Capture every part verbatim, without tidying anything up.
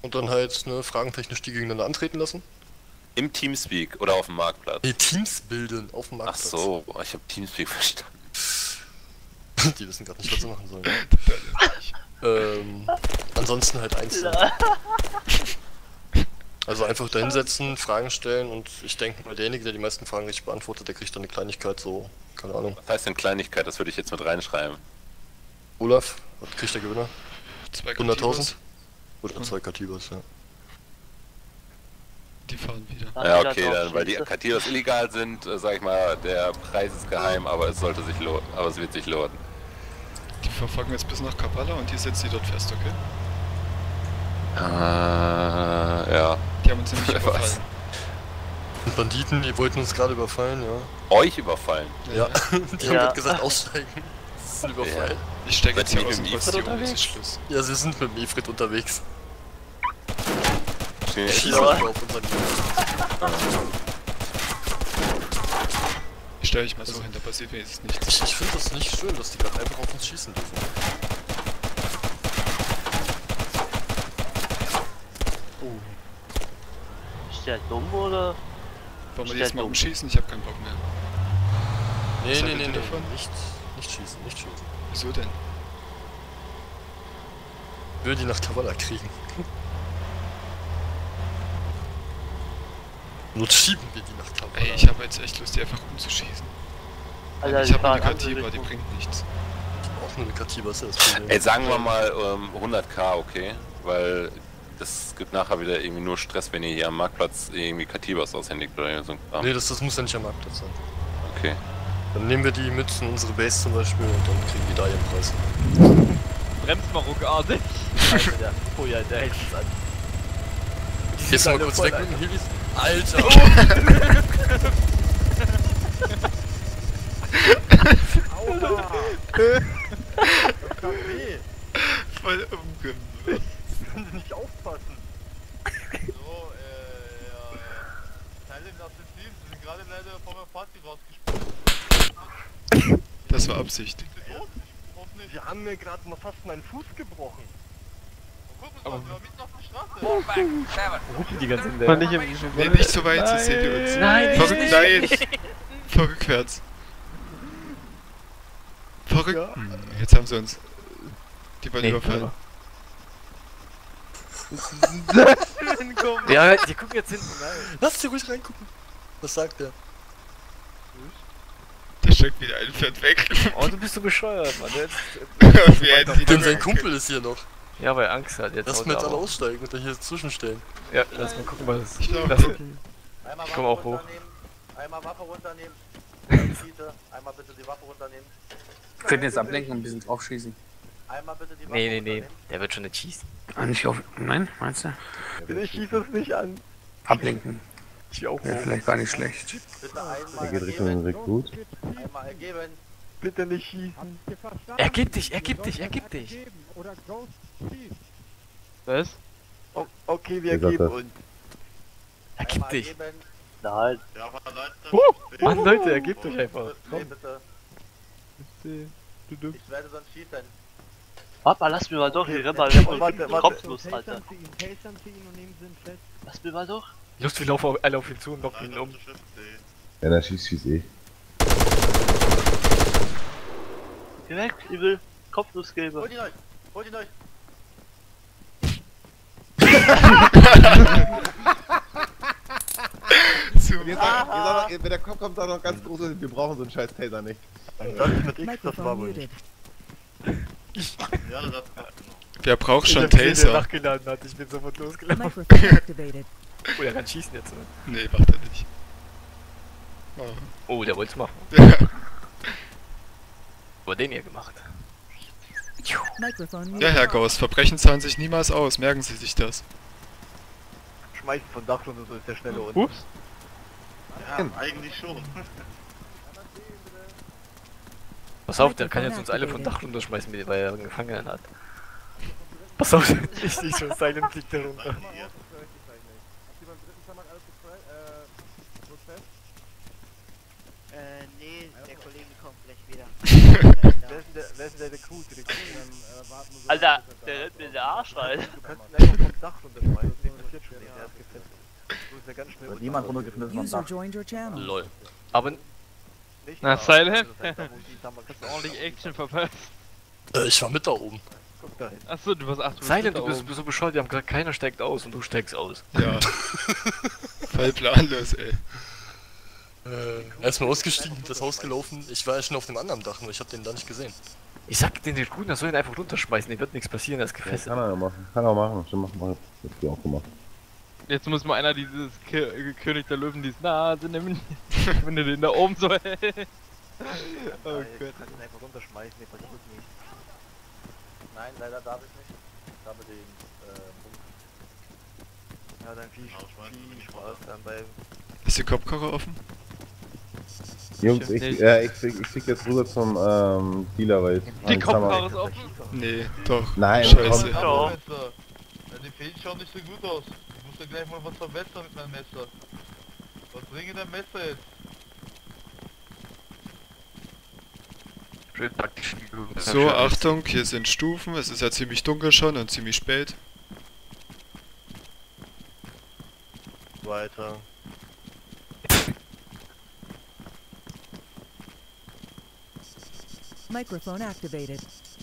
Und dann halt, ne, fragentechnisch die gegeneinander antreten lassen. Im Teamspeak oder auf dem Marktplatz? Nee, Teams bilden auf dem Ach Marktplatz. so, ich hab Teamspeak verstanden. Die wissen gerade nicht, was sie machen sollen. ähm, ansonsten halt einzeln. Also einfach da hinsetzen, Fragen stellen und ich denke mal, derjenige, der die meisten Fragen richtig beantwortet, der kriegt dann eine Kleinigkeit, so, keine Ahnung. Was heißt denn Kleinigkeit? Das würde ich jetzt mit reinschreiben. Olaf, was kriegt der Gewinner? hunderttausend? Oder Hm. zwei Katibas, ja. Die fahren wieder. Ja, okay, dann, weil die Katibas illegal sind, äh, sag ich mal, der Preis ist geheim, aber es sollte sich lohnen, aber es wird sich lohnen. Die verfolgen jetzt bis nach Kappala und die setzt sie dort fest, okay? Äh, ja. Die haben uns nämlich Was? überfallen. Und Banditen, die wollten uns gerade überfallen, ja. Euch überfallen? Ja, die haben Ja. gerade gesagt, aussteigen. Das ist ein Überfall. Ich stecke Seid jetzt ihr hier nicht aus mit dem dem Bastion, Ifrit das ist Schluss. Ja, sie sind mit dem Efrit unterwegs. Stehen Ich jetzt schieße Ja. einfach auf unseren Ich stelle mich mal so hin, da passiert jetzt nichts. Ich, ich finde das nicht schön, dass die gerade einfach auf uns schießen dürfen. Ist der dumm oder? Wollen wir Ist jetzt der mal dumm? umschießen? Ich hab keinen Bock mehr. Nee, Was nee, haltet nee, ihr nee, davon? nicht, nicht schießen, nicht schießen. Wieso denn? Ich will die nach Kavala kriegen. Not schieben wir die nach Kavala. Ey, ich habe jetzt echt Lust, die einfach umzuschießen. Alter, ich die habe eine fahren andere Katiba, die Richtung. bringt nichts. Auch nur eine Katiba, ist ja das Problem. Ey, sagen wir mal ähm, hunderttausend, okay? Weil das gibt nachher wieder irgendwie nur Stress, wenn ihr hier am Marktplatz irgendwie Katibas aushändigt oder so ein Kram. Nee, das, das muss ja nicht am Marktplatz sein. Okay. Dann nehmen wir die mit in unsere Base zum Beispiel und dann kriegen die da ihren Preis. Bremst mal ruckartig. Alter, der Feuer, der hält uns an. Gehst du mal kurz weg mit dem Helis? Alter! Aua! Das tut weh! Voll umgemürzt. Können Sie nicht aufpassen? So, äh, ja. Teilnehmer nach dem Team, Sie sind gerade leider von der Party rausgesprungen. Das war Absicht. Sind Sie tot? Ich hoffe nicht. Sie haben mir gerade mal fast meinen Fuß gebrochen. Gucken Sie mal, wir waren mitten auf der Straße. Rufen die ganze Man Zeit. nicht im Nee, nicht so weit, so sehen die uns. Nein, Verrückt, nicht, nein! nicht. Vorrückwärts. Verrückt. Hm, jetzt haben sie uns. Die wollen Nee, überfallen. Ja, die gucken jetzt hinten rein. Lass dir ruhig reingucken. Was sagt der? Der steckt wieder ein, fährt weg. Oh, du bist so bescheuert, Mann. Jetzt, Wir hätten die Denn doch sein gekriegt. Kumpel ist hier noch. ja, weil er Angst hat. Jetzt Lass haut mir er jetzt alle aber. aussteigen und dann hier zwischenstellen. Ja, lass mal gucken, was Ich glaub, das ist. Einmal Ich komm auch hoch. runternehmen. Einmal Waffe runternehmen. Bitte. Einmal bitte die Waffe runternehmen. Wir könnten jetzt ablenken und ein bisschen drauf schießen. Einmal bitte die Waffe Nee, nee, nee. runternehmen. Der wird schon nicht schießen. Ah, nicht auf. Nein, meinst du? Ich schieße es nicht an. Ablenken. Ich will auch Wäre vielleicht gar nicht schlecht. Bitte einmal Er geht Richtung den ergeben. Rekrut. Einmal ergeben. Bitte nicht schießen. Er gibt dich, er gibt dich, er gibt dich. Was? O okay, wir Wer sagt geben das? uns. Er gibt Einmal dich. ergeben. Nein. Ja, aber Leute. Mann, Leute, er gibt euch einfach. Nee, bitte. Ich werde sonst schießen. Papa, lass mir mal doch, ich renn mal Warte, warte, warte. kopflos, Alter. Lass mir mal doch. Los, wir laufen alle auf ihn zu und locken ihn um. Ja, dann schießt schieß eh. Geh weg, ich will kopflos geben. Hol ihn euch. Hol ihn euch. Super. Ihr sagt, ihr sagt, noch, wenn der Kopf kommt, sagt noch ganz groß, wir brauchen so einen scheiß Taser nicht. Das mit X, das war wohl nicht. Ja, das hat Wer braucht schon Ich hab gesehen, der Taser? nachgeladen hat, ich bin sofort losgelaufen. Microphone activated. Oh, der kann schießen jetzt. Oder? Nee, macht er nicht. Oh. Oh, der wollt's machen. Ja. Aber den hier gemacht. Microphone Ja, muted. Herr Gauss, Verbrechen zahlen sich niemals aus, merken Sie sich das. Schmeißen von Dach und so ist der schnelle und. Ups. Ja, eigentlich schon. Pass auf, der kann jetzt uns alle vom Dach runterschmeißen, weil er einen Gefangenen hat. Pass auf, ich sehe schon, Silent fliegt da runter. Äh, nee, der Kollege kommt gleich wieder. Wer ist denn der, wer ist denn der Recruit? Der Recruit? Dann, äh, warten wir so Alter, lange, bis er der da rennt mir ist. in der Arsch rein. Du kannst ihn einfach vom Dach runterschmeißen, das passiert schon nicht, der ist gefesselt. So ist er ganz schnell. Wird niemand runtergeschmissen vom User Dach. joined your channel. Lol. Aber Nicht Na, da, Silent? das heißt, da, wo die damals Hast du gestartet ordentlich haben. Action verpasst. Äh, ich war mit da oben. Guck da hin. Achso, du warst ach, du bist Silent, da du bist oben. so bescheuert, die haben gesagt, keiner steigt aus und du steigst aus. Ja. Voll planlos, ey. Äh, erstmal ausgestiegen, das Haus gelaufen. Ich war ja schon auf dem anderen Dach, nur ich hab den da nicht gesehen. Ich sag den Recruit, er soll ihn einfach runterschmeißen, dem wird nichts passieren, er ist Ja, gefesselt. kann er ja machen. Kann er machen. Stimmt, machen wir. Das hab ich auch gemacht. Jetzt muss mal einer dieses K König der Löwen, dieses Nase nehmen, wenn du den da oben so hältst. Oh Ja, Gott. Du kannst ihn einfach runterschmeißen, der passiert nicht. Nein, leider darf ich nicht. Ich habe den äh, Bunker. Ja, dann viel, viel Spaß dann beim... Ist die Kopfkocher offen? Jungs, Stimmt ich, nicht. äh, ich, flieg, ich flieg jetzt rüber zum ähm, Dealer, weil ich... Die Angst habe. Kopfhaare ist offen? Nee, doch. Nein, Scheiße. komm. Ja. Messer. Ja, die Fäden schauen nicht so gut aus. Ich muss ja gleich mal was verbessern mit meinem Messer. Was bringt dein Messer jetzt? Schön taktisch. So, Achtung, hier sind Stufen, es ist ja ziemlich dunkel schon und ziemlich spät. Weiter. Microphone activated.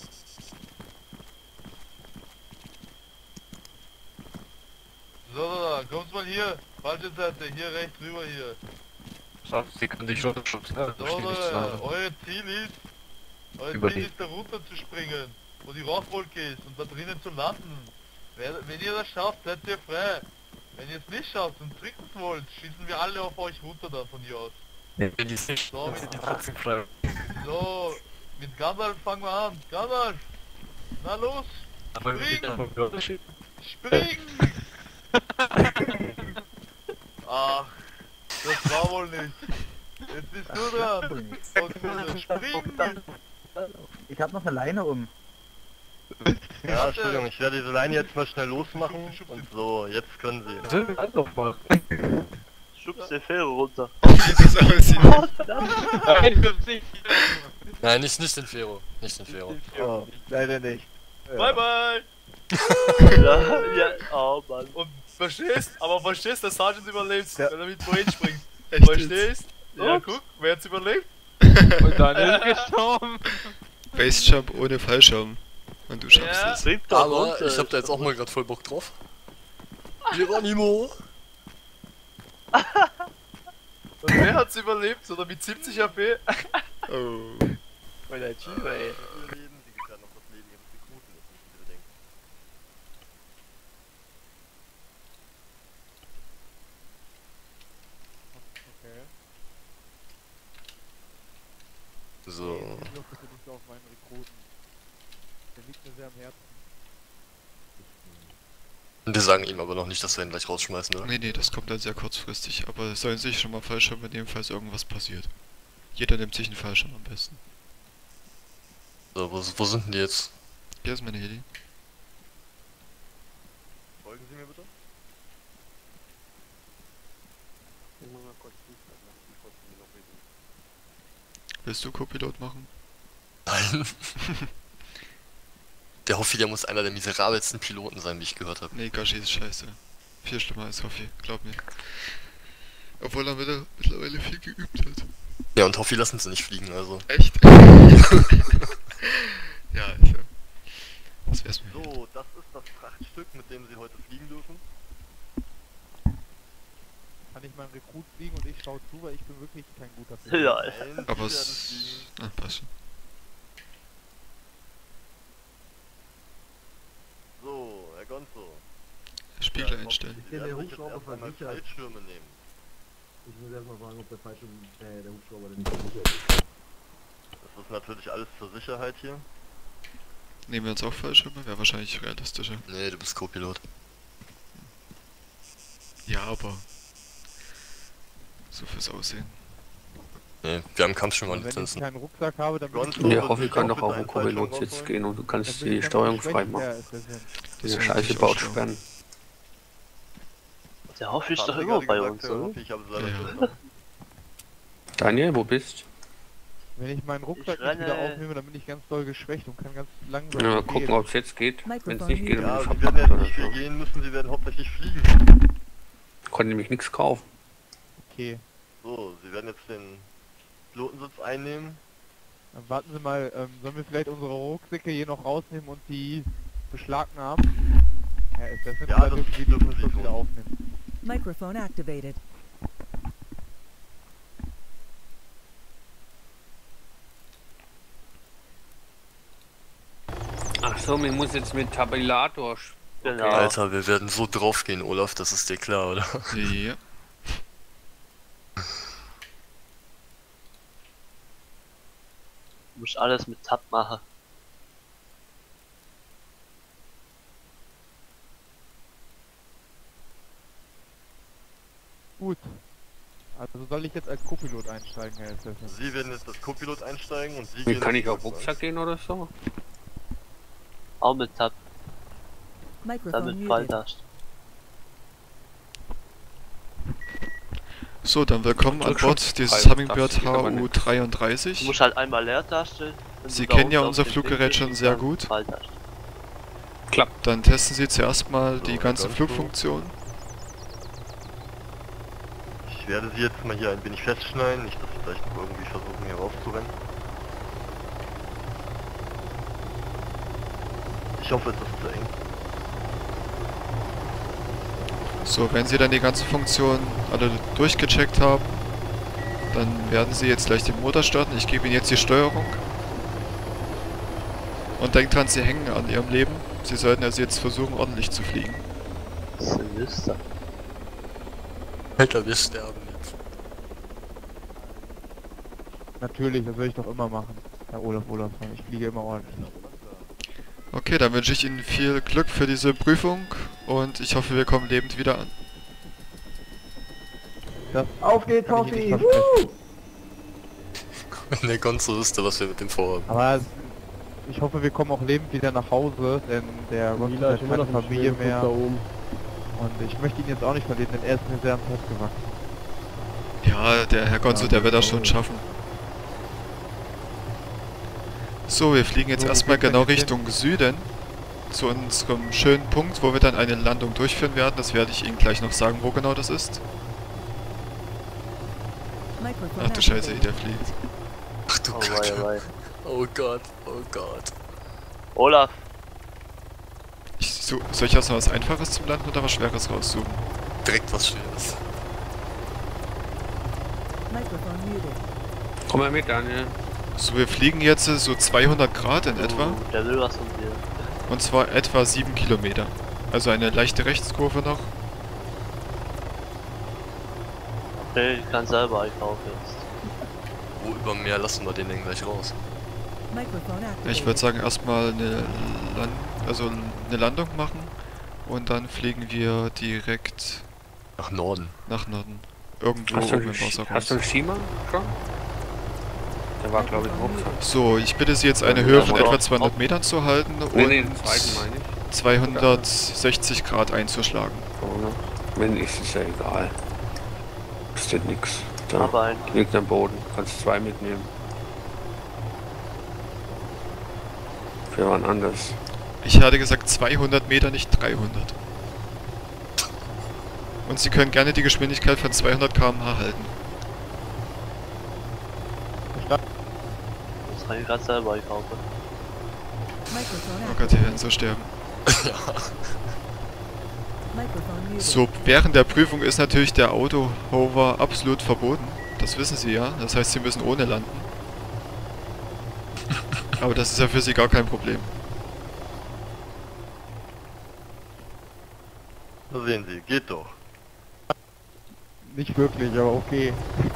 So, so, kommt mal hier. Falsche Seite, hier rechts rüber hier. Sie kann dich runterschubsen, ne? So, Da steht nichts so, dran. euer Ziel ist, euer Über Ziel die- ist da runter zu springen, wo die Rauchwolke ist und da drinnen zu landen. Wer, wenn ihr das schafft, seid ihr frei. Wenn ihr es nicht schafft und tricksen wollt, schießen wir alle auf euch runter da von hier aus. Nee, die ist nicht. So, Das ist mit, die trotzdem frei. so, mit Gandalf fangen wir an. Gandalf! Na los! Aber wir Spring! sind einfach wieder Unterschied. Spring! Ach, das war wohl nicht. Jetzt bist du dran. Und spring! Ich hab noch eine Leine um. Ja, Entschuldigung, ich werde diese Leine jetzt mal schnell losmachen. Und so, jetzt können sie. Was soll denn das noch machen? Schubst der Fähre runter. Wie das aussieht. Nein, schubst nicht. Nein, nicht, nicht den Fero. Nicht den Fero. Oh, leider nicht. Bye bye! Ja, ja, oh Mann. Und verstehst? Aber verstehst, der Sergeant überlebt, Ja. wenn er mit vorhin springt. Echt jetzt? Verstehst? Ja, Ups. guck, wer hat's überlebt? Und dann ist er gestorben. Basejump ohne Fallschirm. Und du schaffst Ja. es. Aber ich hab da jetzt auch mal gerade voll Bock drauf. Geronimo! Und wer hat's überlebt? Oder mit siebzig A P? Oh. Voll der Cheater, ey. So. Ich hoffe, du bist auf meinen Rekruten. Der liegt mir sehr am Herzen. Wir sagen ihm aber noch nicht, dass wir ihn gleich rausschmeißen, oder? Nee, nee, das kommt dann sehr kurzfristig. Aber sollen sich schon mal Fallschirm nehmen, falls irgendwas passiert. Jeder nimmt sich einen Fallschirm am besten. So, wo, wo sind denn die jetzt? Hier ist meine Heli. Folgen Sie mir bitte. Willst du Co-Pilot machen? Nein. Der Hoffi, der muss einer der miserabelsten Piloten sein, wie ich gehört habe. Nee, Gashi ist scheiße. Viel schlimmer als Hoffi, glaub mir. Obwohl er wieder mittlerweile viel geübt hat. Ja, und Hoffi lassen sie nicht fliegen, also. Echt? Ja, ich, das wär's mir. So, das ist das Frachtstück, mit dem sie heute fliegen dürfen. Kann ich meinen Rekrut fliegen und ich schau zu, weil ich bin wirklich kein guter Pilot. Ja, Nein, Aber sie werden es... fliegen. Ah, passt schon. So, Herr Gonzo. Spiegel Ja, einstellen. Sie werden sich jetzt erst einmal Fallschirme nehmen. Ich muss erstmal fragen, ob der falsche, äh, der Hubschrauber denn nicht sicher ist. Das ist natürlich alles zur Sicherheit hier. Nehmen wir uns auch Fallschirme? Wäre wahrscheinlich realistischer. Nee, du bist Co-Pilot. Ja, aber... So fürs Aussehen. Nee, wir haben Kampfschwimmer Und wenn ich Lizenzen. keinen Rucksack habe, dann bin ich Gonzo, Ja, wird hoffe, ich sich kann auch doch auf bitte den einen Fallschirm Co-Pilot jetzt rausholen. gehen und du dann kannst bin ich die dann Steuerung schlecht, frei der machen. ist das hin. Diese Das scheiße ich auch Baut schon. sperren. Der Hoffi ist Haben doch Sie immer gerade bei gesagt, uns, Herr oder? Hoffi? Ich habe es leider Ja. verstanden. Daniel, wo bist? Wenn ich meinen Rucksack Ich nicht wieder renne. aufnehme, dann bin ich ganz doll geschwächt und kann ganz langsam Ja, mal gehen. gucken, ob es jetzt geht. Wenn es nicht geht, dann Ja, bin ich sie werden verpackt ja oder nicht viel so. gehen müssen, sie werden hauptsächlich fliegen. Konnte nämlich nichts kaufen. Okay, So, sie werden jetzt den Pilotensitz einnehmen. dann warten Sie mal, ähm, sollen wir vielleicht unsere Rucksäcke hier noch rausnehmen und die beschlagnahmen? Ja, ist das Ja, oder das dürfen wir die dürfen zum Sie Schluss tun. wieder aufnehmen? Microphone activated. Ach so, mir muss jetzt mit Tabulator. sch- Genau. Alter, wir werden so drauf gehen, Olaf, das ist dir klar, oder? Ja. Muss alles mit Tab machen. Gut. Also soll ich jetzt als Co-Pilot einsteigen, Herr Elsässer? Sie werden jetzt als Co-Pilot einsteigen und Sie Wie gehen... kann jetzt ich auf Parkplatz. Rucksack gehen oder so? Auch mit Tab. Microphone Damit muted. Pfeiltasten. So, dann willkommen an Drück schon. Bord dieses Drei, Hummingbird das geht aber H U nicht. Du dreiunddreißig. musst halt einmal Leertaste. wenn Sie du da kennen ja unten unser auf den Fluggerät Ding schon gehst, sehr dann gut. Pfeiltaste. Klappt. Dann testen Sie zuerst mal So, die ganze ganz Flugfunktion. Ich werde Sie jetzt mal hier ein wenig festschneiden, nicht, dass Sie vielleicht noch irgendwie versuchen, hier rauszurennen. Ich hoffe, es ist zu eng. So, wenn Sie dann die ganze Funktion alle durchgecheckt haben, dann werden Sie jetzt gleich den Motor starten. Ich gebe Ihnen jetzt die Steuerung. Und denkt dran, Sie hängen an Ihrem Leben. Sie sollten also jetzt versuchen, ordentlich zu fliegen. Sinister. Alter, wir sterben jetzt. Natürlich, das will ich doch immer machen. Herr Olaf Olaf, ich fliege immer ordentlich. Okay, dann wünsche ich Ihnen viel Glück für diese Prüfung und ich hoffe, wir kommen lebend wieder an. Das Auf geht's, kann ich Ihnen Hoffi! nicht versprechen. Wenn der Gonzo wüsste, was wir mit dem vorhaben. Aber ich hoffe, wir kommen auch lebend wieder nach Hause, denn der Gonzo hat keine Familie mehr. Und ich möchte ihn jetzt auch nicht verlieren, denn er ist mir sehr ans Herz gewachsen. Ja, der Herr Gonzo, der wird das schon schaffen. So, wir fliegen jetzt So, wo erstmal geht's denn genau jetzt hin? Richtung Süden. Zu unserem schönen Punkt, wo wir dann eine Landung durchführen werden. Das werde ich Ihnen gleich noch sagen, wo genau das ist. Microphone Ach du Scheiße, wie activated. der fliegt. Ach du Oh wei, oh Kacke. wei. Oh Gott, oh Gott. Olaf, Ich, so, soll ich erst mal was Einfaches zum Landen oder was Schweres raussuchen? Direkt was Schweres. Microphone muted. Komm mal mit, Daniel. So, wir fliegen jetzt äh, so zweihundert Grad in etwa. uh, der will was von dir. Und zwar etwa sieben Kilometer. Also eine leichte Rechtskurve noch. Okay, ich kann selber einkaufen jetzt. Wo über Meer lassen wir den denn gleich raus? Microphone activated. Ich würde sagen, erstmal eine, Land also eine Landung machen. Und dann fliegen wir direkt Nach Norden. nach Norden. Irgendwo Hast du, oben im einen- Wasser hast du raus. einen Schieber schon? Der war, glaube ich, im Rucksack. So, ich bitte Sie jetzt eine Ja, Höhe von oder- etwa zweihundert Metern zu halten Nee, nee, den und zweiten meine ich. zweihundertsechzig Grad einzuschlagen. So, ne? Wenn nicht, ist ja egal. Kostet nix. Da Aber ein. liegt am Boden. Kannst zwei mitnehmen. Für wann anders. Ich hatte gesagt zweihundert Meter, nicht dreihundert. Und Sie können gerne die Geschwindigkeit von zweihundert Kilometer pro Stunde halten. Das kann ich gerade selber einkaufen. Microphone Oh Gott, hier werden so sterben. Ja. Microphone muted. So, während der Prüfung ist natürlich der Auto-Hover absolut verboten. Das wissen Sie ja. Das heißt, Sie müssen ohne landen. Aber das ist ja für Sie gar kein Problem. Da sehen Sie, geht doch. Nicht wirklich, aber okay.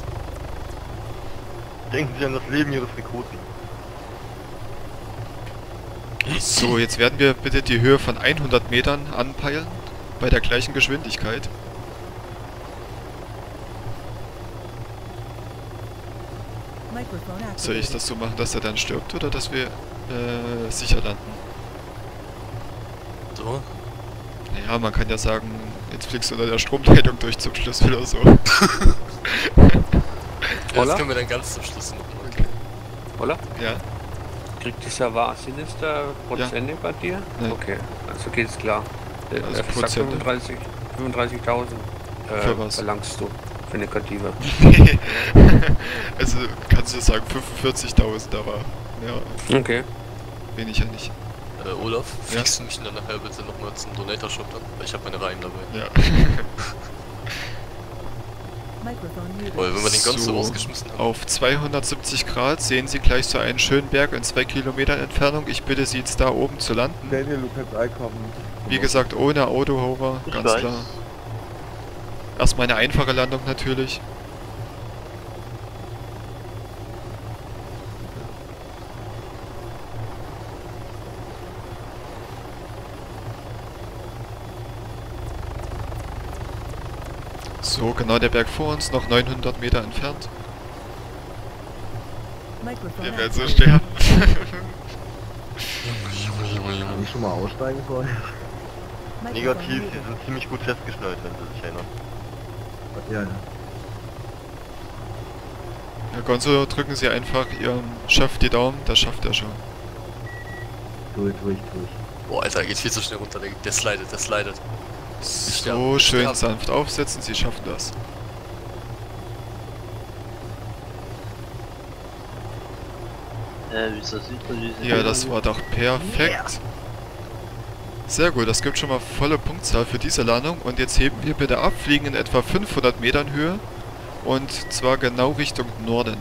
Denken Sie an das Leben Ihres Rekruten. So, jetzt werden wir bitte die Höhe von hundert Metern anpeilen. Bei der gleichen Geschwindigkeit. Microphone activated. Soll ich das so machen, dass er dann stirbt oder dass wir äh, sicher landen? So? Naja, man kann ja sagen, jetzt fliegst du unter der Stromleitung durch zum Schluss oder so. Ja, Hola? das können wir dann ganz zum Schluss machen. Okay. Oder? Ja. Kriegt dieser wahr Sinister Prozente bei dir? Nein. Okay, also geht's klar. Der, Also der sagt Prozente. fünfunddreißig fünfunddreißigtausend äh, Für was? verlangst du für eine Kative. Also kannst du sagen fünfundvierzigtausend, aber ja, Okay. wenig ja nicht. Äh, Olaf, Ja? fliegst du mich dann nachher bitte nochmal zum Donator-Shop dann? Weil ich habe meine Reihen dabei. Ja. Microphone muted. Weil wenn wir den ganz so So, rausgeschmissen haben. auf zweihundertsiebzig Grad sehen Sie gleich so einen schönen Berg in zwei Kilometern Entfernung. Ich bitte Sie jetzt da oben zu landen. Daniel, du kannst einkommen. Wie gesagt, ohne Autohover, Ich ganz weiß. klar. Erstmal eine einfache Landung natürlich. So, genau der Berg vor uns, noch neunhundert Meter entfernt. Microphone Wir werden so activated. sterben. Kann ich schon mal aussteigen vorher? Microphone Negativ, muted. sie sind ziemlich gut festgeschnallt, wenn Sie sich erinnern. Ja, ja. Herr Gonzo, drücken Sie einfach Ihrem Chef die Daumen, das schafft er schon. Durch, durch, durch. Boah, Alter, geht viel zu schnell runter, der, der slidet, der slidet. So, schön sanft aufsetzen, Sie schaffen das. Äh, wieso sieht man diese... Ja, das war doch perfekt. Sehr gut, das gibt schon mal volle Punktzahl für diese Landung. Und jetzt heben wir bitte ab, fliegen in etwa fünfhundert Metern Höhe. Und zwar genau Richtung Norden.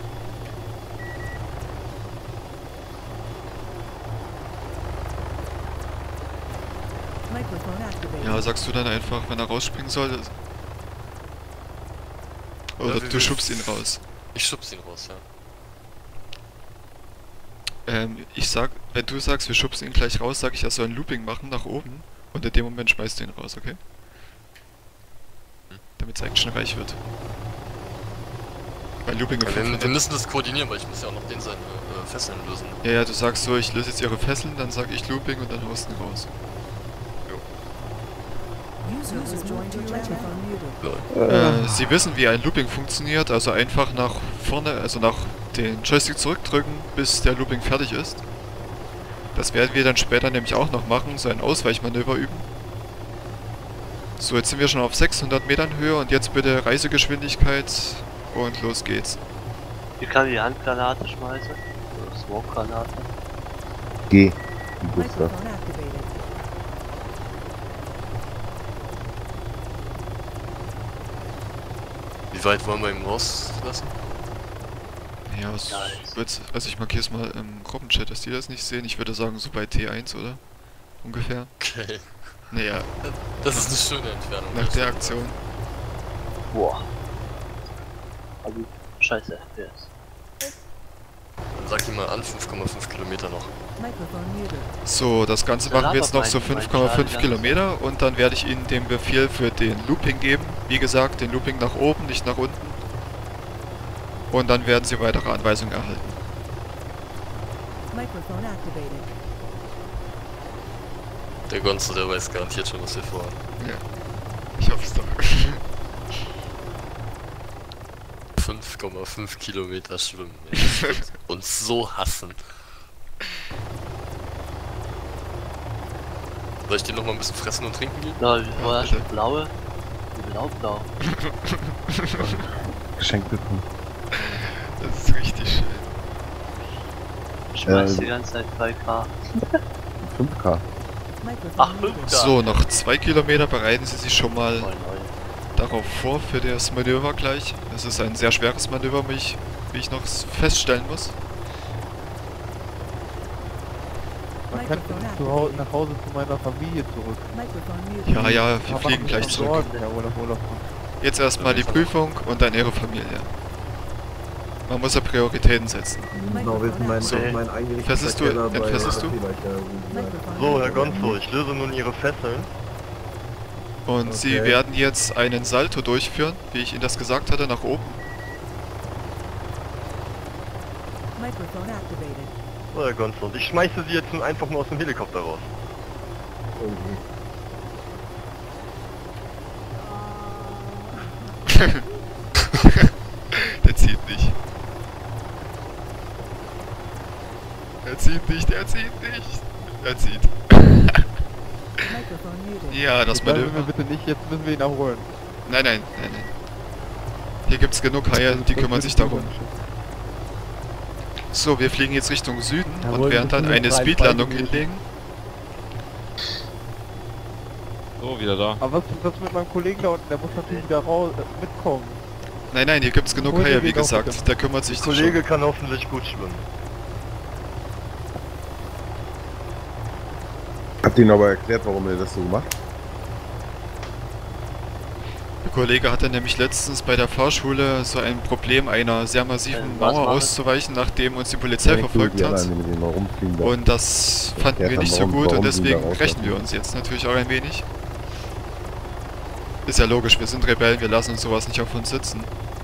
Microphone activated. Ja, sagst du dann einfach, wenn er rausspringen soll? Oder Ja, wir- du schubst ihn raus. Ich schub's ihn raus, ja. Ähm, ich sag, wenn du sagst, wir schubsen ihn gleich raus, sag ich, er soll ein Looping machen nach oben. Und in dem Moment schmeißt du ihn raus, okay? Damit es Action reich wird. Weil Looping Ja, wir, fünfhundert. wir müssen das koordinieren, weil ich muss ja auch noch den seine äh, Fesseln lösen. Ja, ja, du sagst so, ich löse jetzt ihre Fesseln, dann sag ich Looping und dann haust du ihn raus. User was joined your microphone muted. Äh, Sie wissen, wie ein Looping funktioniert, also einfach nach vorne, also nach den Joystick zurückdrücken, bis der Looping fertig ist. Das werden wir dann später nämlich auch noch machen, so ein Ausweichmanöver üben. So, jetzt sind wir schon auf sechshundert Metern Höhe und jetzt bitte Reisegeschwindigkeit und los geht's. Wie kann die Handgranate schmeißen? Oder Smoke-Granate? Geh, du Gustav. Microphone activated. Wie weit wollen wir ihn rauslassen? Ja, es wird, also ich markiere es mal im Gruppenchat, dass die das nicht sehen. Ich würde sagen so bei T eins, oder? Ungefähr. Okay. Naja. Das ist eine schöne Entfernung. Nach der Aktion. Boah. Also, scheiße F P S. Dann sag ihm mal an, fünf Komma fünf Kilometer noch. Microphone muted. So, das Ganze Der machen wir jetzt noch labert so mein- fünf mein Komma fünf Schaden Kilometer und dann werde ich Ihnen den Befehl für den Looping geben. Wie gesagt, den Looping nach oben, nicht nach unten. Und dann werden Sie weitere Anweisungen erhalten. Microphone activated. Der Gonzo, der weiß garantiert schon, was wir vorhaben. Ja. Ich hoffe es doch. fünf Komma fünf Kilometer schwimmen. ey. Das wird uns so hassen. Soll ich dir noch mal ein bisschen fressen und trinken geben? Na, wie war das? bitte. Blaue? Blau, blau. Geschenk bekommen. Das ist richtig schön. Ich schmeiß Äh, die ganze Zeit drei K. fünf K. Microphone Ach, muted. fünf K. So, noch zwei Kilometer bereiten Sie sich schon mal Moin, moin. darauf vor für das Manöver gleich. Das ist ein sehr schweres Manöver, wie ich, wie ich noch feststellen muss. Man kann nicht zu Hause, nach Hause zu meiner Familie zurück. Microphone muted. Ja, ja, wir Aber fliegen mach gleich mich zurück. Sorgen, Herr Olaf, Olaf. Jetzt erstmal die Prüfung und dann Ihre Familie. Man muss ja Prioritäten setzen. Genau, wissen, mein, So. mein eingerichteter Festest du- Keller bei entfesselst du? Fehlercher, Microphone So, Herr muted. Gonzo, ich löse nun Ihre Fesseln. Und Sie Okay. werden jetzt einen Salto durchführen, wie ich Ihnen das gesagt hatte, nach oben. Microphone activated. So, Herr Gonzo, und ich schmeiße Sie jetzt nun einfach nur aus dem Helikopter raus. irgendwie. Der zieht nicht. zieht nicht, er zieht nicht. Er zieht. Ja, das Jetzt sagen Manöver. wir bitte nicht, jetzt müssen wir ihn erholen. Nein, nein, nein, nein. Hier gibt's genug Haie, die kümmern sich darum. So, wir fliegen jetzt Richtung Süden und werden dann eine Speedlandung hinlegen. So, wieder da. Aber was ist das mit meinem Kollegen da unten? Der muss natürlich wieder raus, äh, mitkommen. Nein, nein, hier gibt's genug Hol den Haie, wie Weg auf, gesagt. bitte. Der kümmert sich Der Kollege schon. kann hoffentlich gut schwimmen. Habt ihr ihm aber erklärt, warum ihr das so gemacht? Der Kollege hatte nämlich letztens bei der Fahrschule so ein Problem, einer sehr massiven Äh, was Mauer machen? auszuweichen, nachdem uns die Polizei verfolgt Die hat. alleine mit denen rumfliegen da. Und das fanden Ja, wir dann nicht so warum- gut und warum sind deswegen da raus rächen wir lassen? uns jetzt natürlich auch ein wenig. Ist ja logisch, wir sind Rebellen, wir lassen uns sowas nicht auf uns sitzen.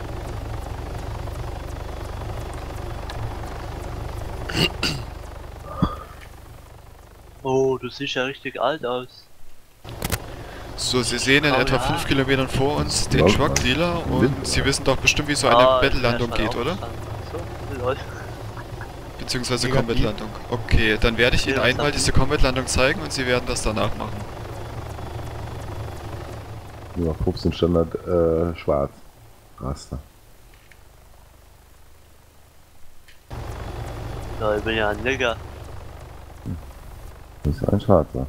Oh, du siehst ja richtig alt aus. So, Sie sehen in Oh, etwa ja. fünf Kilometern vor uns den Ja, Truck Dealer und Wind. Sie wissen doch bestimmt, wie so eine Ah, Battle-Landung ich bin geht, erst mal oder? aufgestanden. So, läuft. Beziehungsweise Negativ. Combat-Landung. Okay, dann werde ich Ihnen Ja, das einmal hat- diese Combat-Landung zeigen und Sie werden das danach machen. Nur noch fünfzehn Standard äh, schwarz. Raster. Ja, ich bin ja ein Nigger. Das ist ein schwarzer.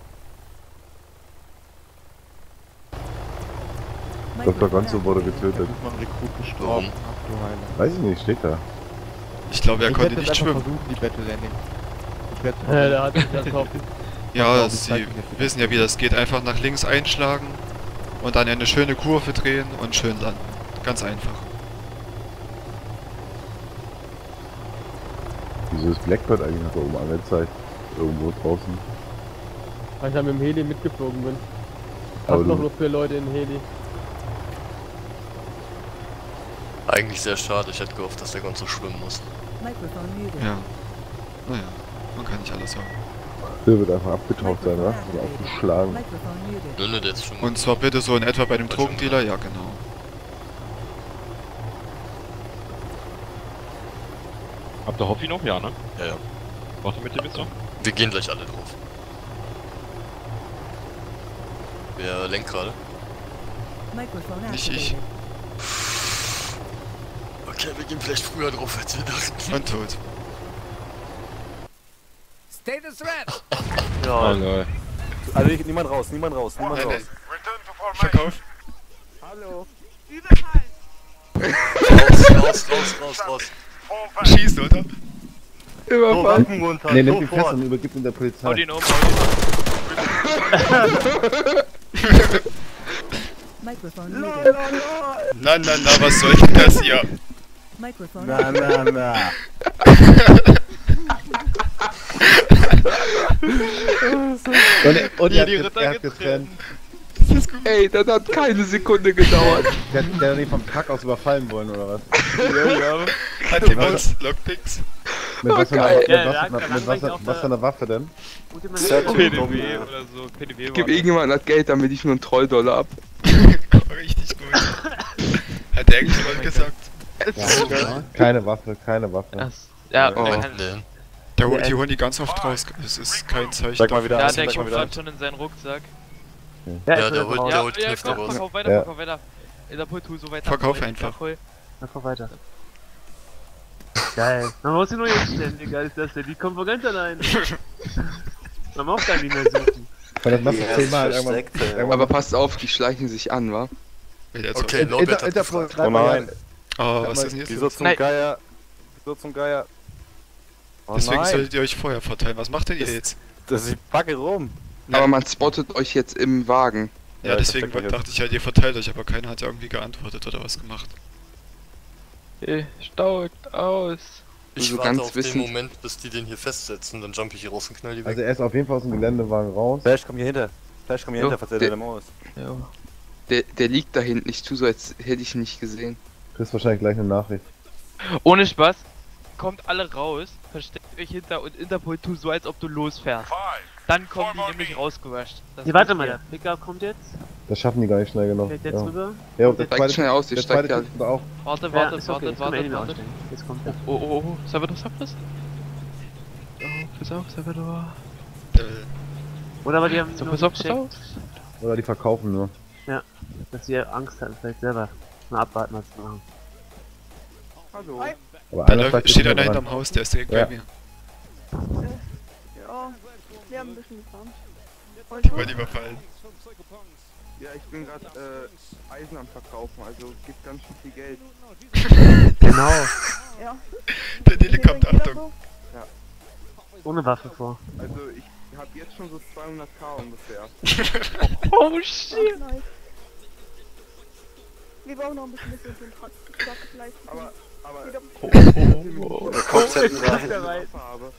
Doktor Gonzo wurde getötet. Da ist mal ein Rekrut gestorben. Ach du Heilige. Weiß ich nicht, steht da. Ich glaube, er Ich konnte werde nicht jetzt einfach schwimmen. versuchen, die Battle Landing. Ich werde Ja, der hat sich das auf. Ja, glaub, ich Sie zeig Ihnen jetzt. wissen ja, wie das geht. Einfach nach links einschlagen und dann eine schöne Kurve drehen und schön landen. Ganz einfach. Wieso ist Blackbird eigentlich noch da oben angezeigt? Irgendwo draußen. Weil ich ja mit dem Heli mitgeflogen bin. Aber Fast noch du- nur vier Leute in Heli. Eigentlich sehr schade, ich hätte gehofft, dass der Gonzo schwimmen muss. Ja. Naja, man kann nicht alles haben. Der wird einfach abgetaucht sein, oder? Oder aufgeschlagen. Nö, nö, der ist schon... Und zwar bitte so in etwa bei dem Drogendealer, ja genau. Habt ihr Hoffi noch? Ja, ne? Ja, ja. Warte mit dem jetzt noch? Wir gehen gleich alle drauf. Wer lenkt gerade? Nicht ich. Okay, wir gehen vielleicht früher drauf, als wir dachten. Und tot. Stay the threat! Ja, lol. Also ich, niemand raus, niemand raus, niemand Nein, raus. nein. Verkauf. Hallo. Raus, raus, raus, raus, raus. Schießt, oder? So, Waffen runter, Ne, nimmt ihn fest sofort. und übergibt ihn der Polizei. Hau den um, hau Na, na, na, was soll denn das hier? Na, na, na. Und, und er, die hat, Ritter er hat getrennt. Ey, das hat keine Sekunde gedauert. Der, der hat ihn vom Truck aus überfallen wollen, oder was? Ja, ja. Hat jemand Lockpicks? Mit was für einer, geil. mit Ja, was, ja, mit, dann was, gleich was, auf was für eine Waffe denn? gute P D Mann. W oder so. P D W Gib war irgendjemand das Geld, damit ich nur einen Trolldollar ab. Richtig gut. Hat der eigentlich jemand gesagt? Ja, keine Waffe, keine Waffe. Das, ja, Oh. der, Nee. kann, Der, holt- die holen die ganz oft raus. Es ist kein Zeichen Sag mal dafür. wieder ja, an, der sag mal kommt wieder an. gerade schon in seinen Rucksack. Ja, Ja, ich der will holt, raus. der Ja, holt ja, Knifte komm, raus. verkauf weiter, Ja. verkauf weiter. Interpol, tu so weiter. Verkauf Voll, einfach. voll. Einfach weiter. Geil. Man muss sie nur jetzt stellen, wie geil ist das denn? Die kommen von ganz allein. Man braucht gar nicht mehr suchen. Weil das machst du Ja, zehnmal ist irgendwann. versteckt, ey. irgendwann Aber passt auf, die schleichen sich an, wa? Will der jetzt Okay, Inter, Norbert hat Interpol, gefragt. schreib Oh mal nein. Oh, was ist denn Wieso jetzt? zum Nein. Geier? Wieso zum Geier? Oh Deswegen nein, solltet ihr euch vorher verteilen. Was macht denn ihr Das- jetzt? das ist Backe rum. Aber man spottet euch jetzt im Wagen. Ja, Ja, ich deswegen versteck mich dachte ich halt, ihr verteilt euch, aber keiner hat irgendwie geantwortet oder was gemacht. Äh, Staut aus. Ich So warte ganz auf wissend. den Moment, bis die den hier festsetzen, dann jump ich hier raus und knall die weg. Also er ist auf jeden Fall aus dem Geländewagen raus. Flash, komm hier hinter. Flash, komm hier Jo, hinter, verzähl der- dir der Maus. Ja. Der, der liegt da hinten. Ich tu so, als hätte ich ihn nicht gesehen. Kriegst wahrscheinlich gleich eine Nachricht. Ohne Spaß. Kommt alle raus, versteckt euch hinter und Interpol tu so, als ob du losfährst. Dann kommen die nämlich rausgerusht. Das Nee, warte wisst mal, ihr. der Pickup kommt jetzt. Das schaffen die gar nicht schnell genug. Fährt jetzt Ja, rüber. ja und der Steigt zweite, schnell aus, ihr der steigt zweite ja. Typ kommt auch. Warte, Ja, warte, ist okay, warte, jetzt können wir eh warte, nicht mehr warte. aussteigen. Jetzt kommt er. Oh, oh, oh, sollen wir das ablassen? pass auf, Salvador. Oder aber die haben So, nur pass auf, pass gecheckt, auf. Oder die verkaufen nur. Ja, dass sie Angst hatten, vielleicht selber mal abwarten, was zu machen. Hallo. Aber Da einer läuft- vielleicht steht hinten einer dran. hinterm Haus, der ist direkt Ja. bei mir. Ja, wir haben ein bisschen gefahren. Wollen die überfallen. Ja, ich bin gerade äh, Eisen am Verkaufen, also gibt ganz schön viel Geld. Genau. Ja. Der Dele kommt, Achtung. Ja. Ohne Waffe vor. Also ich habe jetzt schon so zweihunderttausend ungefähr. Oh shit! Nice. Wir brauchen noch ein bisschen Mission für den Transport vielleicht. Aber, aber... Wieder- Der Kopf hätten ich wir eine Waffe habe.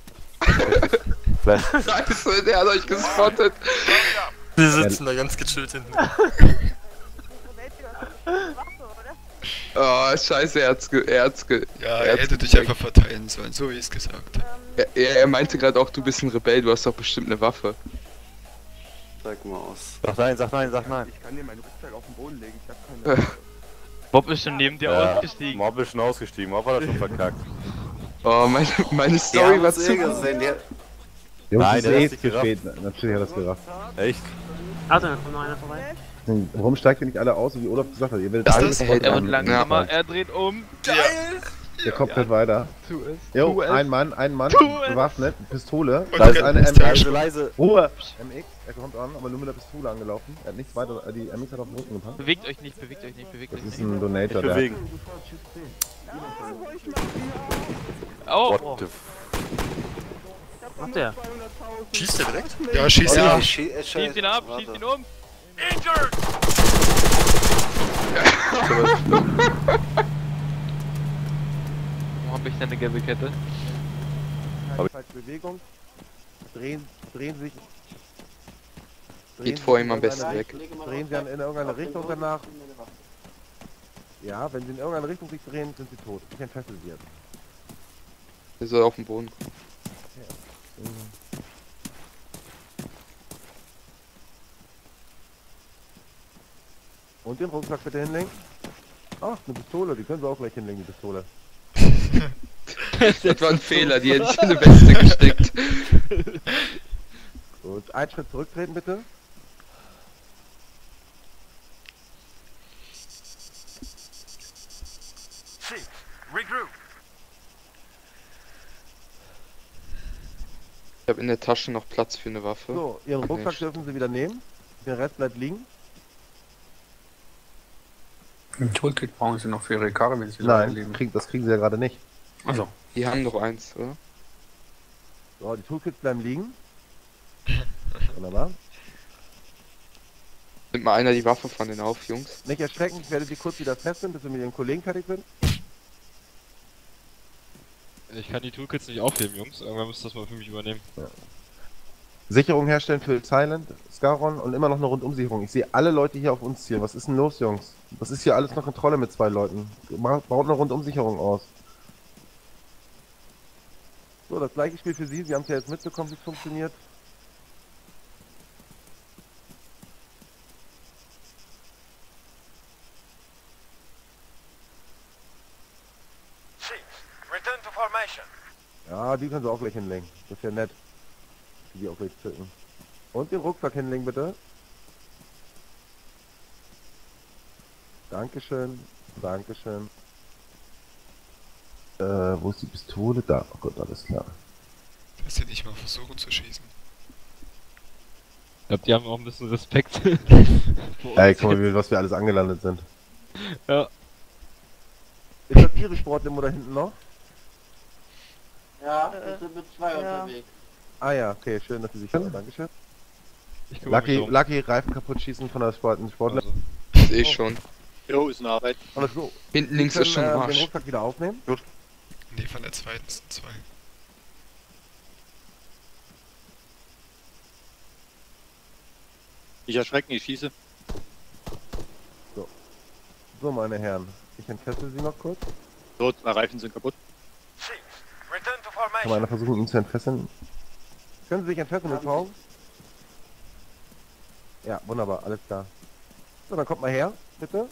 Scheiße, der hat euch gespottet. Die sitzen da ganz gechillt hinten. Oh, scheiße, er hat's ge... Er hat's ge Ja, er er hat's hätte dich gecheckt. einfach verteilen sollen, so wie ich es gesagt habe. Er, er, er meinte gerade auch, du bist ein Rebell, du hast doch bestimmt eine Waffe. Zeig mal aus. Sag nein, sag nein, sag nein. Ich kann dir mein Rückteil auf den Boden legen, ich hab keine Waffe. Bob ist schon neben dir Ja, ausgestiegen. Mob ist schon ausgestiegen, Mob hat er schon verkackt. Oh, meine, meine Die Story haben war uns zu eh gut. gesehen, die, Jungs, Nein, ist der eh hat sich zu gerafft. spät. Natürlich hat er das gerafft. Echt? Also, da kommt noch einer vorbei. Warum steigt ihr nicht alle aus, wie Olaf gesagt hat? Ihr werdet Ist alle das? sofort Er wird am- langsamer, am- er dreht um. Geil! Der Kopf fährt weiter. Tu es. Jo, tu es. ein Mann, ein Mann, Tu es. bewaffnet, Pistole. Und Da ist der eine ist M X. Leise, leise. Ruhe! M X, er kommt an, aber nur mit der Pistole angelaufen. Er hat nichts weiter, äh, die M X hat auf den Rücken gepackt. Bewegt euch nicht, bewegt euch nicht, bewegt Das euch ist nicht. ein Donator, Nicht der. bewegen. Oh! What the f... Macht der? Schießt der direkt? Ja, schieß Ja. ihn ab. ich schie- ich Schieß ihn ab, warte. schieß ihn um! Wo hab ich denn eine gelbe Kette? Bewegung. Drehen, drehen sich. Geht vor ihm am besten weg. Drehen sie an- in irgendeine Richtung danach. Ja, wenn sie in irgendeine Richtung sich drehen, sind sie tot. Ich entfessel sie jetzt. Er soll auf den Boden kommen. Und den Rucksack bitte hinlegen. Ach, eine Pistole, die können sie auch gleich hinlegen, die Pistole. Das war ein Fehler, die hätte ich in eine Weste gesteckt. Gut, einen Schritt zurücktreten bitte. Ich habe in der Tasche noch Platz für eine Waffe. So, ihren Okay, Rucksack dürfen sie wieder nehmen. Der Rest bleibt liegen. Ein Toolkit brauchen sie noch für ihre Karre, wenn sie Nein, leben. krieg, das kriegen sie ja gerade nicht. Also. Die haben noch eins, oder? So, die Toolkits bleiben liegen. Wunderbar. Nimmt mal einer die Waffe von denen auf, Jungs. Nicht erschrecken, ich werde sie kurz wieder fesseln, bis wir mit ihren Kollegen fertig sind. Ich kann die Toolkits nicht aufheben, Jungs. Irgendwann müsst ihr das mal für mich übernehmen. Ja. Sicherung herstellen für Silent, Scaron und immer noch eine Rundumsicherung. Ich sehe alle Leute hier auf uns zielen. Was ist denn los, Jungs? Das ist hier alles noch Kontrolle mit zwei Leuten. Ma- Baut eine Rundumsicherung aus. So, das gleiche Spiel für Sie. Sie haben es ja jetzt mitbekommen, wie es funktioniert. Return to formation. Ja, die können Sie auch gleich hinlegen. Das ist ja nett. Die die auch gleich zücken. Und den Rucksack hinlegen, bitte. Dankeschön. Dankeschön. Äh, wo ist die Pistole? Da. Oh Gott, alles klar. Dass sie nicht mal versuchen zu schießen. Ich glaube, die haben auch ein bisschen Respekt. Ey, guck mal, wie- was wir alles angelandet sind. Ja. Ist das Ihre Sportlimo da hinten noch? Ja, wir sind mit zwei unterwegs. Ah ja, okay, schön, dass Sie sich hören. Dankeschön. Ich kümmere Lucky, mich drum. Lucky, Reifen kaputt schießen von der Sport Sportler. Sehe ich schon. Jo, ist in Arbeit. Alles gut. Hinten Sie links können, ist schon äh, ein den Arsch. Rucksack wieder aufnehmen. Nee, von der zweiten sind zwei. Ich erschrecke, ich schieße. So. So, meine Herren. Ich entfessel Sie noch kurz. So, zwei Reifen sind kaputt. Return to Kann mal formation. einer versuchen, ihn zu entfesseln? Können Sie sich entfesseln mit Frau? Ja, wunderbar, alles klar. So, dann kommt mal her, bitte.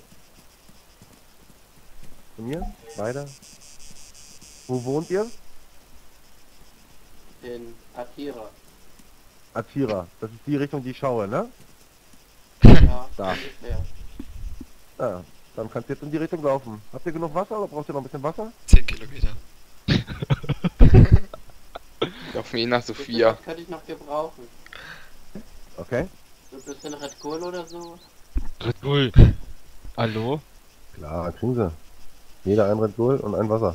Zu mir, weiter. Wo wohnt ihr? In Atira. Atira, das ist die Richtung, die ich schaue, ne? Ja, Da. ungefähr. Ja, dann kannst du jetzt in die Richtung laufen. Habt ihr genug Wasser oder braucht ihr noch ein bisschen Wasser? zehn Kilometer. Laufen eh nach Bitte, Sophia. was könnte ich noch gebrauchen? Okay. So ein bisschen Red Bull oder so? Red Bull. Hallo? Klar, kriegen sie. Jeder ein Red Bull und ein Wasser.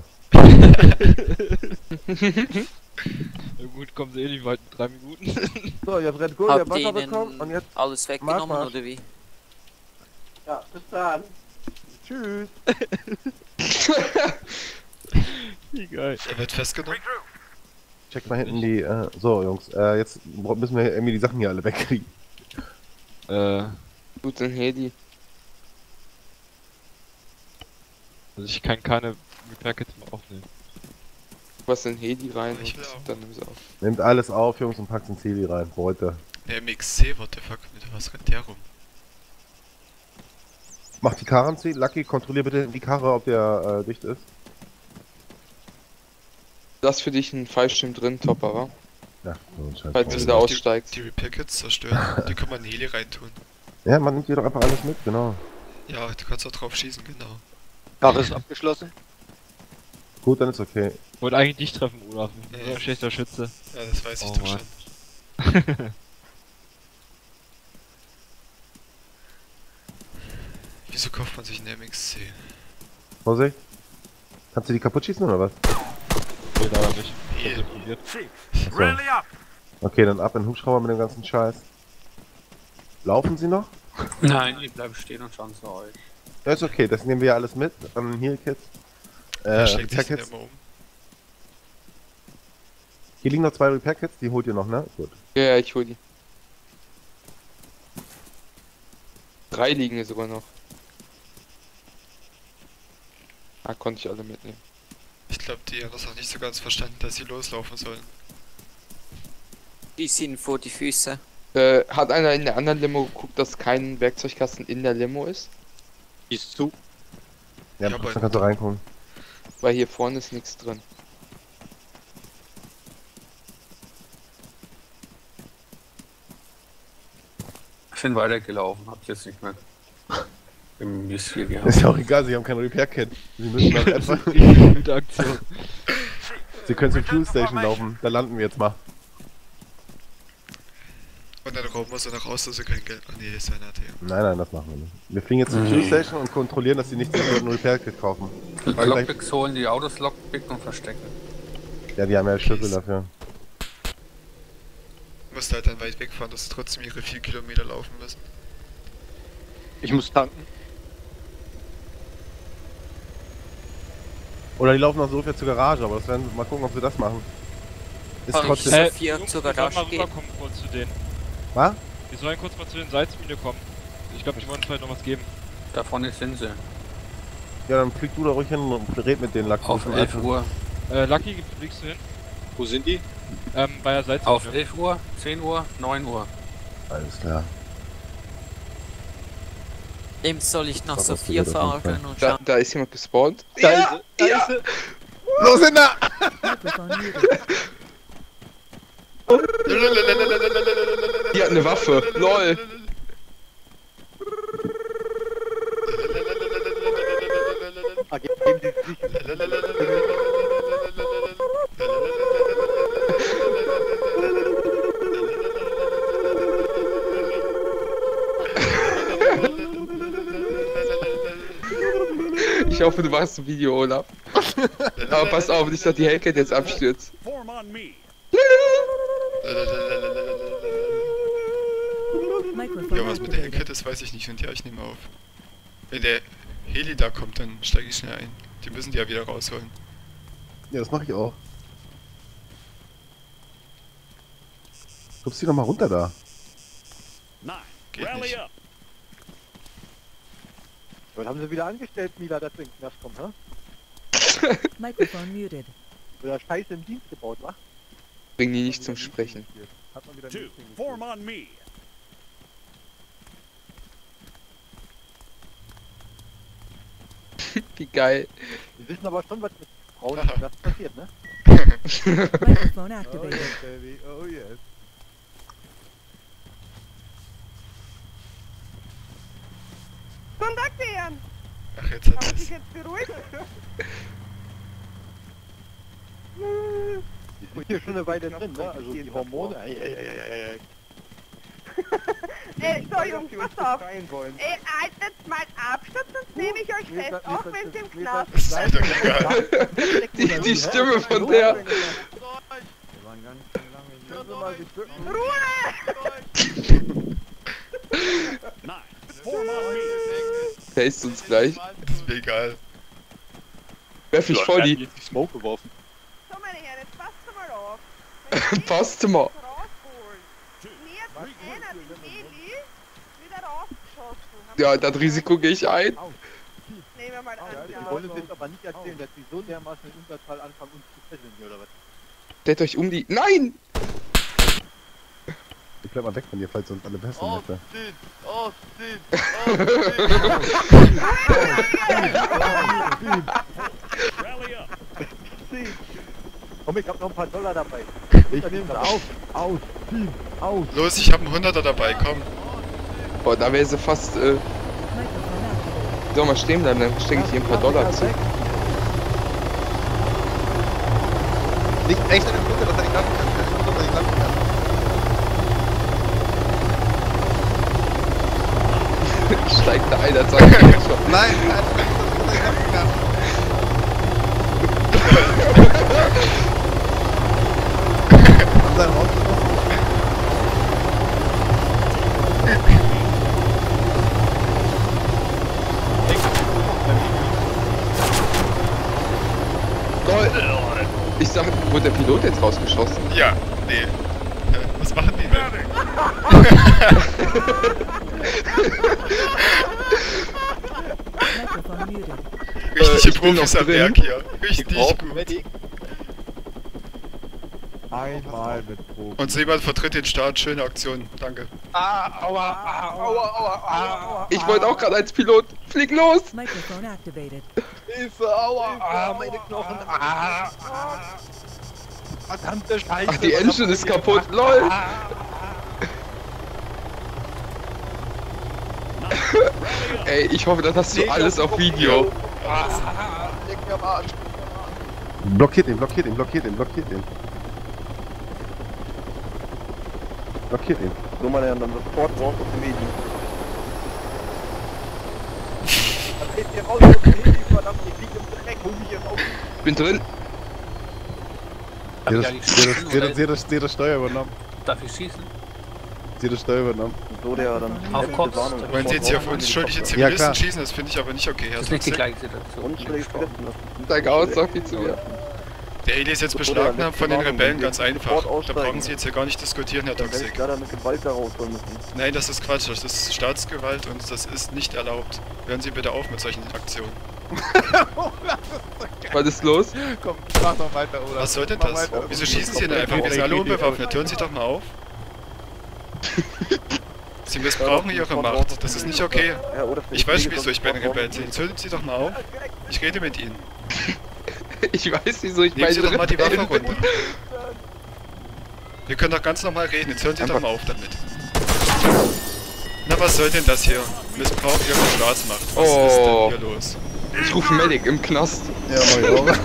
Na gut, kommen sie eh nicht weit in drei Minuten. So, jetzt Red Bull, der Wasser bekommen und jetzt alles weggenommen Marsch. oder wie? Ja, bis dann. Tschüss. Wie geil. Er wird festgenommen. Check mal hinten die, äh, so Jungs, äh, jetzt müssen wir irgendwie die Sachen hier alle wegkriegen. Äh, Gut, ein Heli. also ich kann keine Repair Kits mehr aufnehmen. Was in Heli rein Ich und will auch. dann nimm's auf. Nehmt alles auf, Jungs, und packt ins Heli rein, heute. Der M X C, what the fuck, mit was rennt der rum? Macht die Karren zu, Lucky, kontrollier bitte die Karre, ob der äh, dicht ist. Lass für dich einen Fallschirm drin, Topper, wa? Ja, so ein Scheiß. Falls du wieder aussteigst. Die Repair Kits zerstören, die kann man in den Heli reintun. Ja, man nimmt hier doch einfach alles mit, genau. Ja, du kannst auch drauf schießen, genau. Karre ist abgeschlossen. Gut, dann ist okay. Ich wollte eigentlich dich treffen, Olaf. Ja, So ein schlechter Schütze. Ja, das weiß ich Oh, doch Mann. schon. Wieso kauft man sich einen M X C? Vorsicht. Kannst du die kaputt schießen oder was? Nee, leider nicht. Ich hab den probiert. So. Okay, dann ab in den Hubschrauber mit dem ganzen Scheiß. Laufen sie noch? Nein, die bleiben stehen und schauen zu euch. Ja, ist okay, das nehmen wir ja alles mit an Heal Kits. Wer Äh, schlägt Repair sich denn Kits. immer um? Hier liegen noch zwei Repair Kits, die holt ihr noch, ne? Gut. Ja, ja, ich hol die. Drei liegen hier sogar noch. Ah, konnte ich alle mitnehmen. Ich glaube, die haben das auch nicht so ganz verstanden, dass sie loslaufen sollen. Die sind vor die Füße. Äh, hat einer in der anderen Limo geguckt, dass kein Werkzeugkasten in der Limo ist? Die ist zu. Ja, Ja, dann aber- kannst du reingucken. Weil hier vorne ist nichts drin. Ich bin weitergelaufen, hab's jetzt nicht mehr. Im Miss hier gehabt. Ist ja auch egal, sie haben kein Repair Kit. Sie müssen das einfach. Gute Aktion. Sie können zur Fuel Station laufen, da landen wir jetzt mal. Und dann rauben wir sie noch aus, dass sie kein Geld... Ah nee, das ist ein A T M. Nein, nein, das machen wir nicht. Wir fliegen jetzt zur Fuel Station und kontrollieren, dass sie nicht ein Repair Kit kaufen. Weil gleich- Lockpicks holen, die Autos Lockpick und verstecken. Ja, die haben ja Schlüssel dafür. Du musst halt dann weit wegfahren, dass sie trotzdem ihre vier Kilometer laufen müssen. Ich muss tanken. Oder die laufen noch so viel zur Garage, aber das werden mal gucken, ob sie das machen. Ist Kann ich trotzdem. so Äh, vier Jungs, zur wir sollen Garage mal gehen? rüberkommen kurz zu denen. Was? Wir sollen kurz mal zu den Salzmine kommen. Ich glaube, die wollen uns vielleicht noch was geben. Da vorne sind sie. Ja, dann flieg du da ruhig hin und red mit den Lack. Auf elf Uhr. Äh, Lucky, fliegst du hin? Wo sind die? Ähm, bei der Salzmine. Auf elf Uhr, zehn Uhr, neun Uhr. Alles klar. Dem soll ich nach Das ist Sophia wieder auf jeden fahren und Da, schauen. da ist jemand gespawnt. Da Ja, ist sie, da ja. ist sie. Los hin da! Microphone muted. Die hat eine Waffe. Lol. Ah, geben Sie sich Ich hoffe, du machst ein Video, Olaf. Aber pass auf, nicht, dass die Hellcat jetzt abstürzt. Microphone Ja, was mit der activated. Hellcat ist, weiß ich nicht und ja, ich nehme auf. Wenn der Heli da kommt, dann steige ich schnell ein. Die müssen die ja wieder rausholen. Ja, das mache ich auch. Schubst die doch mal runter da. Geht nicht. Was haben sie wieder angestellt, Mila, dass du in den Knast kommt, hä? Microphone muted. Oder Scheiße im Dienst gebaut, wa? Bring die nicht zum Sprechen. Hat man wieder ein Meeting geführt. on me. Wie geil. Wir wissen aber schon, was mit Frauen im Knast passiert, ne? Microphone Oh activated. yes, baby. Oh yes. Kontaktieren! Ach, jetzt hat Hast du es. dich jetzt beruhigt? Ich bin hier schon eine Weile drin, ne? Also die Hormone. Ey, ey, ey, ey, ey. Ey, so Jungs, pass auf! Rein wollen. Ey, haltet mal Abstand, sonst nehme ich euch fest, auch wenn sie im Knast Das ist doch egal. Die, die Stimme von der. Wir waren ganz schön lange hier. Können Sie mal sich bücken? Ruhe! Taste uns gleich. Das ist mir egal. Werf ich voll die. Die Smoke geworfen. So meine Herren, jetzt passt mal auf. Passt mal. Rausholen. Mir hat einer den Heli wieder rausgeschossen. Ja, das Risiko gehe ich ein. Nehmen wir mal an. Wir wollen uns jetzt aber nicht erzählen, dass sie so dermaßen in Unterzahl anfangen, uns zu fesseln hier, oder was? Stellt euch um die. Nein! Ich bleib mal weg von dir, falls uns alle besser Oh, möchte. shit! Oh, shit! Oh, Komm, ich hab noch ein paar Dollar dabei. Ich nehm's auf, aus, Team, aus. Los, ich hab einen Hunderter dabei, komm. Boah, da wäre sie fast. Äh... Soll mal stehen bleiben, dann stecke ich hier ein paar Dollar zu. Nicht rechts an dem Bunker, dass er nicht landen kann. Ich weiß nicht, dass er nicht landen kann. Steigt da ein, als sagt er jetzt schon. Nein, nein, dass er nicht landen kann. An seinem Auto. Gold! Ich sag, wurde der Pilot jetzt rausgeschossen? Ja, nee. Äh, Was machen die denn? Microphone muted. Richtige Äh, ich bin Profis noch am drin. Werk hier. Richtig brauch- gut. Einmal mit Proben. Und Seebert vertritt den Staat. Schöne Aktion. Danke. Ah, aua, ah, aua, aua, aua. Ich wollte auch gerade als Pilot. Flieg los! Microphone activated. Hilfe, aua, ah, meine Knochen, ah, ah. Verdammte Scheiße. Ach, die Engine ist kaputt. LOL! Ey, ich hoffe, das hast du alles auf Video. Leg mir am Arsch. Blockiert ihn, blockiert ihn, blockiert ihn, blockiert ihn. Blockiert ihn. So, meine Herren, dann sofort raus aus den Medien. Dann geht ihr raus aus den Medien, verdammt, ich lieg im Dreck, hol mich hier raus. Bin drin. Sie hat das- sie hat das- sie hat das- sie hat das- sie hat das Steuer übernommen. Darf ich schießen? Sie hat das Steuer übernommen. So, der dann. Auf Kopf. Wollen Sie jetzt hier auf uns schuldige Ja, Zivilisten klar. schießen? Das finde ich aber nicht okay, Herr Das ist nicht die Sachse. gleiche Situation. Unschlägig treffen lassen. Deine Aussage viel zu mir. Der Heli ist jetzt beschlagnahmt von den Rebellen, ganz einfach. Da brauchen Sie jetzt hier gar nicht diskutieren, Herr Dann werde ich Toxic. leider mit Gewalt da rausholen müssen. Nein, das ist Quatsch, das ist Staatsgewalt und das ist nicht erlaubt. Hören Sie bitte auf mit solchen Aktionen. Was ist los? Komm, mach doch weiter, oder? Was soll denn Mach das? weiter. Wieso schießen Sie denn einfach? Wir sind alle unbewaffnet. Hören Sie doch mal auf. Sie missbrauchen Ihre Macht. Das ist nicht okay. Ich weiß, wieso ich bei den Rebellen bin. Jetzt hören Sie doch mal auf. Ich rede mit Ihnen. Ich weiß, wieso ich Nehmen bei Sie doch mal die Waffe Rebellen bin. runter. Wir können doch ganz normal reden. Jetzt hören Sie doch mal auf damit. Na, was soll denn das hier? Missbrauch Ihrer Staatsmacht. Was Oh. ist denn hier los? Ich rufe einen Medic im Knast. Ja, mach ich auch.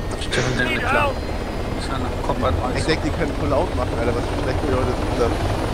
Stimmt, klar. Ich denke, die können voll laut machen, Alter, was für schlechte Leute sind das.